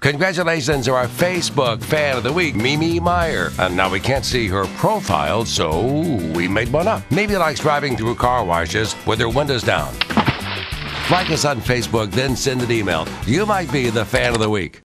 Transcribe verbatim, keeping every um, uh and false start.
Congratulations to our Facebook fan of the week, Mimi Meyer. And now we can't see her profile, so we made one up. Maybe likes driving through car washes with her windows down. Like us on Facebook, then send an email. You might be the fan of the week.